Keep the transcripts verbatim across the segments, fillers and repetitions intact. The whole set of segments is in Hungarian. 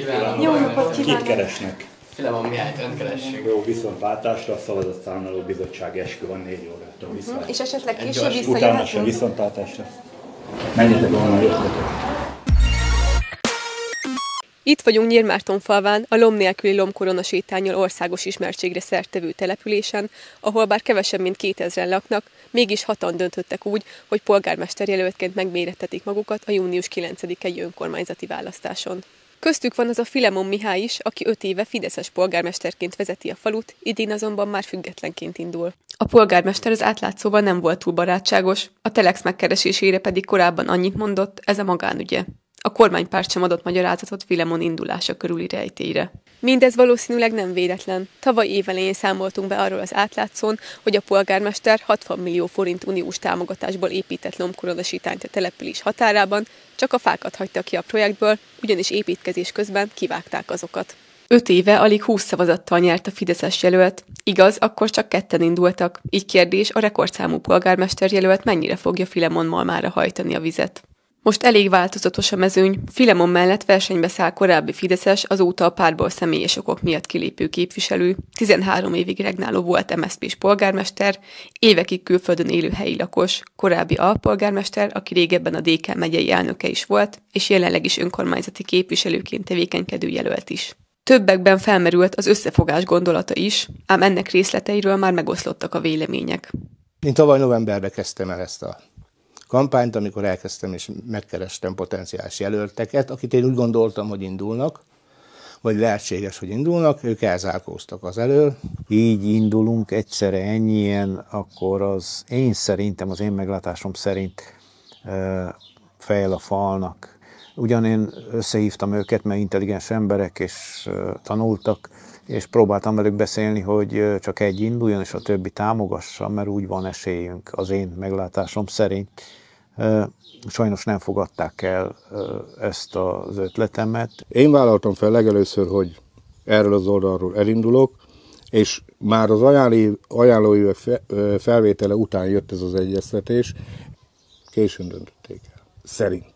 kívánok! Jó napot kívánok! Kit keresnek? Filemon Mihályt rendkeressük. Jó, viszontlátásra, a szavazatszámláló bizottsági eskü van négy órától viszont. Uh-huh. És esetleg később Utána sem visszajöhetünk? viszontlátásra. Menjetek volna, jöttetek. Itt vagyunk Nyírmártonfalván, a lomb nélküli lombkorona sétánnyal országos ismertségre szertevő településen, ahol bár kevesebb mint kétezren laknak, mégis hatan döntöttek úgy, hogy polgármesterjelöltként megmérettetik magukat a június kilencedikei önkormányzati választáson. Köztük van az a Filemon Mihály is, aki öt éve fideszes polgármesterként vezeti a falut, idén azonban már függetlenként indul. A polgármester az átlátszóval nem volt túl barátságos, a Telex megkeresésére pedig korábban annyit mondott, ez a magánügye. A kormánypárt sem adott magyarázatot Filemon indulása körüli rejtélyre. Mindez valószínűleg nem véletlen. Tavaly évelején számoltunk be arról az átlátszón, hogy a polgármester hatvan millió forint uniós támogatásból épített lombkoronasétányt a település határában, csak a fákat hagyta ki a projektből, ugyanis építkezés közben kivágták azokat. Öt éve alig húsz szavazattal nyert a fideszes jelölt. Igaz, akkor csak ketten indultak. Így kérdés, a rekordszámú polgármester jelölt mennyire fogja Filemon malmára hajtani a vizet. Most elég változatos a mezőny. Filemon mellett versenybe száll korábbi fideszes, azóta a pártból személyes okok miatt kilépő képviselő, tizenhárom évig regnáló volt em es zé pés polgármester, évekig külföldön élő helyi lakos, korábbi alpolgármester, aki régebben a dé ká megyei elnöke is volt, és jelenleg is önkormányzati képviselőként tevékenykedő jelölt is. Többekben felmerült az összefogás gondolata is, ám ennek részleteiről már megoszlottak a vélemények. Én tavaly novemberben kezdtem el ezt a kampányt, amikor elkezdtem és megkerestem potenciális jelölteket, akit én úgy gondoltam, hogy indulnak, vagy lehetséges, hogy indulnak, ők elzárkóztak az elől. Így indulunk egyszerre ennyien, akkor az én szerintem, az én meglátásom szerint fejel a falnak. Ugyan én összehívtam őket, mert intelligens emberek és tanultak, és próbáltam velük beszélni, hogy csak egy induljon, és a többi támogassa, mert úgy van esélyünk az én meglátásom szerint. Sajnos nem fogadták el ezt az ötletemet. Én vállaltam fel legelőször, hogy erről az oldalról elindulok, és már az ajánlói felvétele után jött ez az egyeztetés, későn döntötték el. Szerintem.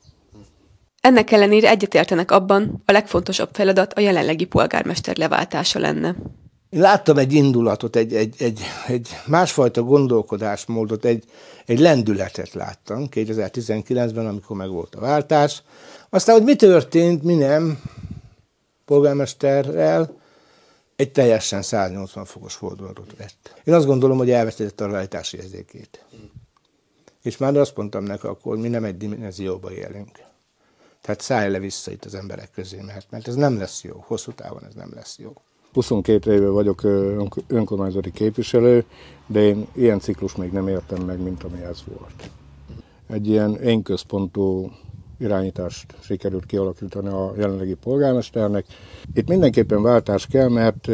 Ennek ellenére egyetértenek abban, a legfontosabb feladat a jelenlegi polgármester leváltása lenne. Én láttam egy indulatot, egy, egy, egy, egy másfajta gondolkodásmódot, egy, egy lendületet láttam kétezer-tizenkilencben, amikor meg volt a váltás. Aztán, hogy mi történt, mi nem polgármesterrel, egy teljesen száznyolcvan fokos fordulatot vett. Én azt gondolom, hogy elvesztette a realitási érzékét. És már azt mondtam neki akkor, hogy mi nem egy dimenzióba élünk. Tehát szállj le vissza itt az emberek közé, mert, mert ez nem lesz jó, hosszú távon ez nem lesz jó. huszonkét éve vagyok önkormányzati képviselő, de én ilyen ciklus még nem értem meg, mint ami ez volt. Egy ilyen én központú irányítást sikerült kialakítani a jelenlegi polgármesternek. Itt mindenképpen váltás kell, mert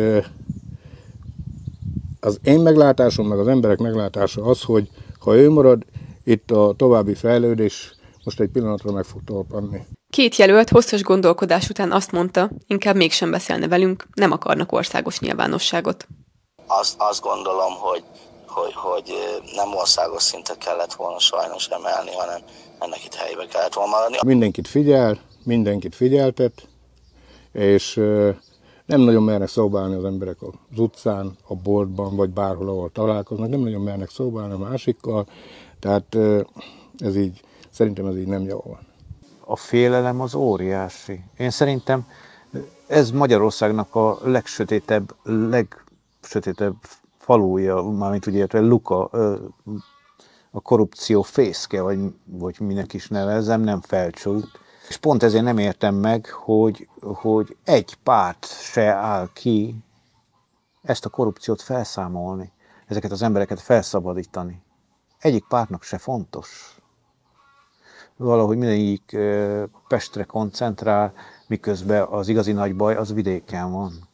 az én meglátásom, meg az emberek meglátása az, hogy ha ő marad, itt a további fejlődés most egy pillanatra meg fog torpanni. Két jelölt hosszas gondolkodás után azt mondta, inkább mégsem beszélne velünk, nem akarnak országos nyilvánosságot. Azt, azt gondolom, hogy, hogy, hogy nem országos szintre kellett volna sajnos emelni, hanem ennek itt helybe kellett volna maradni. Mindenkit figyel, mindenkit figyeltet, és nem nagyon mernek szóbálni az emberek az utcán, a boltban, vagy bárhol, ahol találkoznak, nem nagyon mernek szóbálni a másikkal, tehát ez így, szerintem ez így nem jó van. A félelem az óriási. Én szerintem ez Magyarországnak a legsötétebb, legsötétebb faluja, mármint úgy értve luka, a korrupció fészke, vagy, vagy minek is nevezzem, nem felcsút. És pont ezért nem értem meg, hogy, hogy egy párt se áll ki ezt a korrupciót felszámolni, ezeket az embereket felszabadítani. Egyik pártnak se fontos. Valahogy mindegyik Pestre koncentrál, miközben az igazi nagy baj az vidéken van.